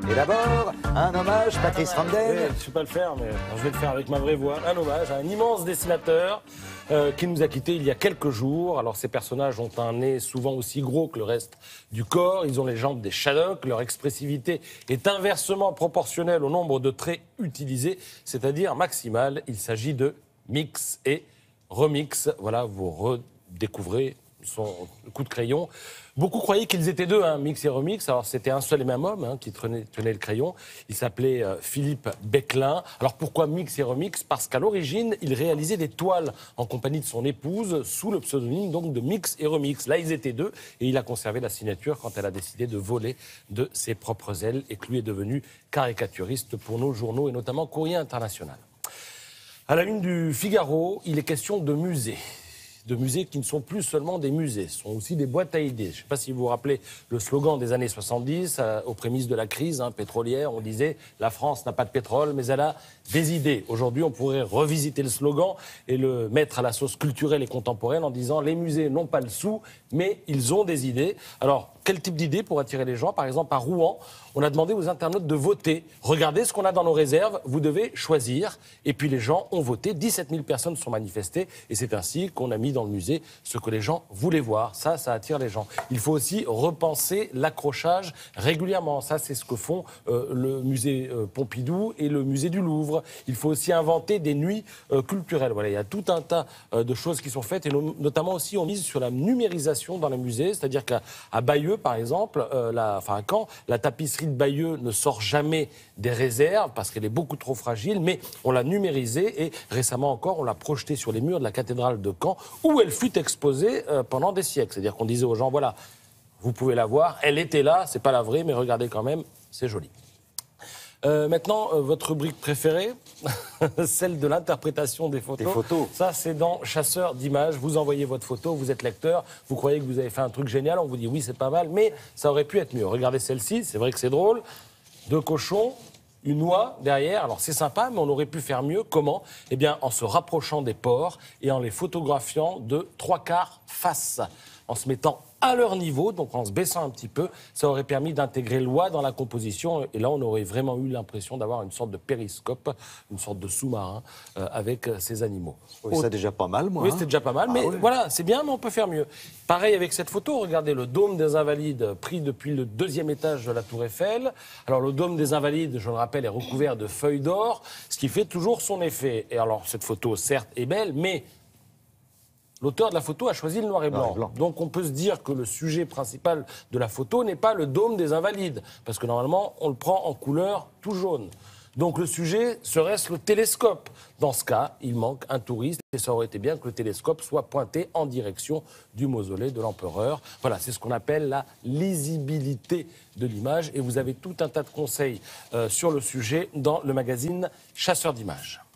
Et d'abord, un hommage, Patrice Randel. Je ne sais pas le faire, mais je vais le faire avec ma vraie voix. Un hommage à un immense dessinateur qui nous a quittés il y a quelques jours. Alors, ces personnages ont un nez souvent aussi gros que le reste du corps. Ils ont les jambes des Shadoks. Leur expressivité est inversement proportionnelle au nombre de traits utilisés, c'est-à-dire maximal. Il s'agit de Mix et Remix. Voilà, vous redécouvrez son coup de crayon. Beaucoup croyaient qu'ils étaient deux, Mix et Remix. Alors, c'était un seul et même homme qui tenait le crayon. Il s'appelait Philippe Becklin. Alors, pourquoi Mix et Remix? Parce qu'à l'origine, il réalisait des toiles en compagnie de son épouse, sous le pseudonyme donc de Mix et Remix. Là, ils étaient deux, et il a conservé la signature quand elle a décidé de voler de ses propres ailes, et que lui est devenu caricaturiste pour nos journaux, et notamment Courrier International. À la une du Figaro, il est question de musées. De musées qui ne sont plus seulement des musées, ce sont aussi des boîtes à idées. Je ne sais pas si vous vous rappelez le slogan des années 70, aux prémices de la crise pétrolière, on disait « La France n'a pas de pétrole, mais elle a des idées ». Aujourd'hui, on pourrait revisiter le slogan et le mettre à la sauce culturelle et contemporaine en disant « Les musées n'ont pas le sou, mais ils ont des idées ». Alors, quel type d'idées pour attirer les gens? Par exemple, à Rouen, on a demandé aux internautes de voter. Regardez ce qu'on a dans nos réserves, vous devez choisir. Et puis les gens ont voté, 17 000 personnes sont manifestées. Et c'est ainsi qu'on a mis dans le musée ce que les gens voulaient voir. Ça attire les gens. Il faut aussi repenser l'accrochage régulièrement. Ça, c'est ce que font le musée Pompidou et le musée du Louvre. Il faut aussi inventer des nuits culturelles. Voilà, il y a tout un tas de choses qui sont faites. Et notamment aussi, on mise sur la numérisation dans les musées. C'est-à-dire qu'à Bayeux, par exemple, à Caen, la tapisserie de Bayeux ne sort jamais des réserves parce qu'elle est beaucoup trop fragile, mais on l'a numérisée et récemment encore, on l'a projetée sur les murs de la cathédrale de Caen où elle fut exposée pendant des siècles. C'est-à-dire qu'on disait aux gens, voilà, vous pouvez la voir, elle était là, c'est pas la vraie, mais regardez quand même, c'est joli. Maintenant, votre rubrique préférée, celle de l'interprétation des photos. Des photos. Ça, c'est dans Chasseurs d'images. Vous envoyez votre photo, vous êtes lecteur, vous croyez que vous avez fait un truc génial, on vous dit oui, c'est pas mal, mais ça aurait pu être mieux. Regardez celle-ci, c'est vrai que c'est drôle. Deux cochons, une oie derrière. Alors c'est sympa, mais on aurait pu faire mieux. Comment? Eh bien, en se rapprochant des porcs et en les photographiant de 3/4 face, en se mettant à leur niveau, donc en se baissant un petit peu, ça aurait permis d'intégrer l'oie dans la composition. Et là, on aurait vraiment eu l'impression d'avoir une sorte de périscope, une sorte de sous-marin avec ces animaux. Oui, c'est déjà pas mal, moi. Oui, c'était déjà pas mal, mais voilà, c'est bien, mais on peut faire mieux. Pareil avec cette photo, regardez le dôme des Invalides pris depuis le 2e étage de la Tour Eiffel. Alors le dôme des Invalides, je le rappelle, est recouvert de feuilles d'or, ce qui fait toujours son effet. Et alors cette photo, certes, est belle, mais l'auteur de la photo a choisi le noir et blanc. Donc on peut se dire que le sujet principal de la photo n'est pas le dôme des Invalides, parce que normalement, on le prend en couleur tout jaune. Donc le sujet serait-ce le télescope? Dans ce cas, il manque un touriste et ça aurait été bien que le télescope soit pointé en direction du mausolée de l'empereur. Voilà, c'est ce qu'on appelle la lisibilité de l'image et vous avez tout un tas de conseils sur le sujet dans le magazine Chasseurs d'images.